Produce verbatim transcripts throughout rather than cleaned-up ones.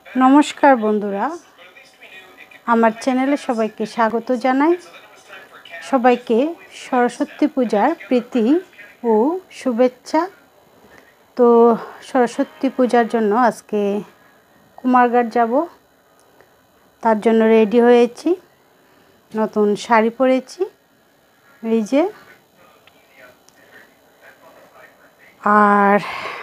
नमस्कार बंधुरा आमार चैनेले सबाइके स्वागत जानाई। सबाइके सरस्वती पूजार प्रीति ओ शुभेच्छा। तो सरस्वती पूजार जन्य आजके कुमारघाट जाबो, तार जन्य रेडी हयेछि, नतुन शाड़ी परेछि, এই যে আর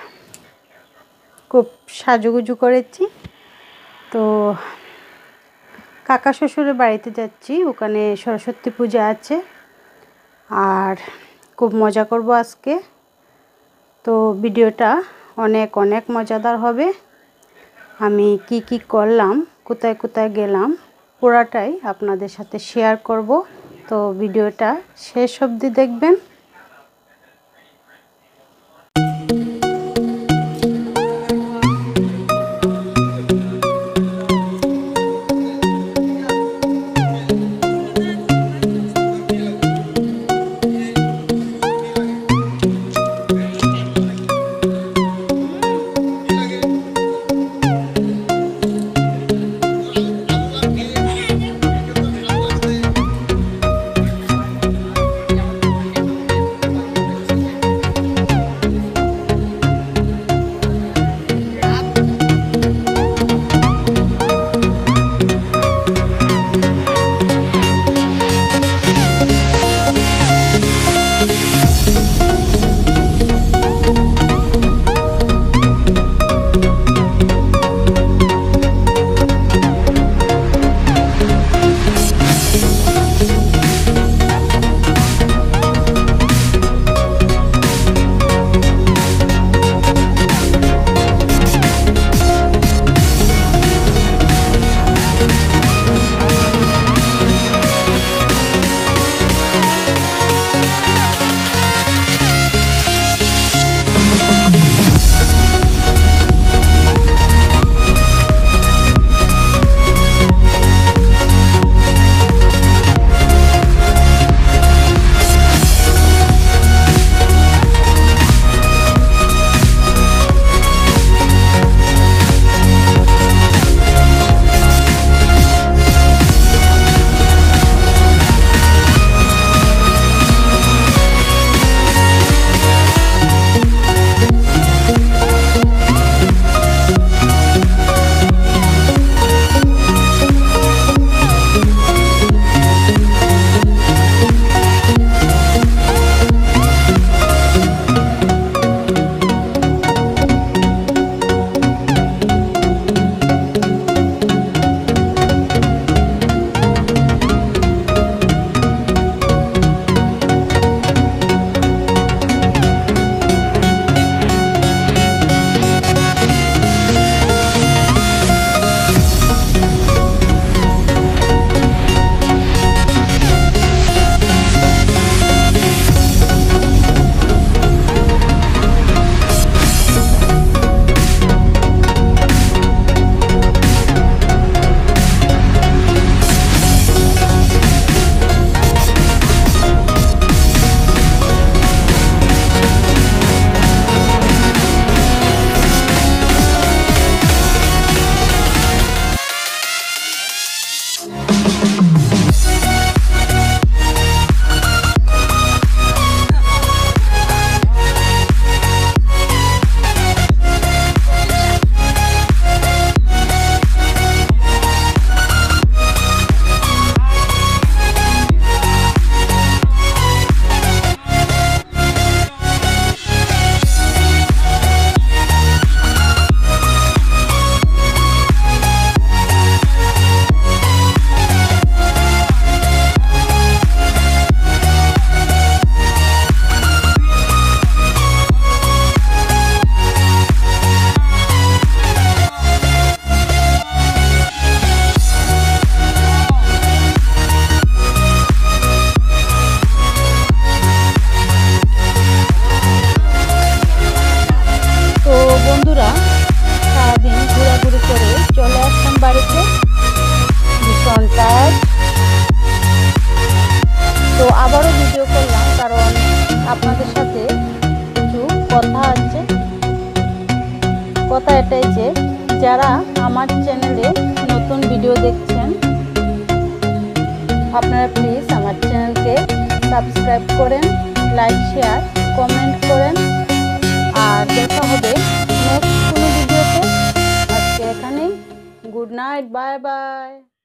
खूब সাজুগুজু করেছি। তো কাকা শ্বশুরের বাড়িতে যাচ্ছি, ওখানে সরস্বতী পূজা আছে আর খুব মজা করব আজকে। তো ভিডিওটা অনেক অনেক মজাদার হবে। আমি কি কি করলাম, কোথায় কোথায় গেলাম পুরাটাই আপনাদের সাথে শেয়ার করব। তো ভিডিওটা শেষ অবধি দেখবেন। যারা আমার চ্যানেলে নতুন ভিডিও দেখছেন আপনারা প্লিজ আমার চ্যানেলকে সাবস্ক্রাইব করেন, লাইক শেয়ার কমেন্ট করেন। আর দেখা হবে নেক্সট কোনো ভিডিওতে। আজকে এখানেই, গুড নাইট, বাই বাই।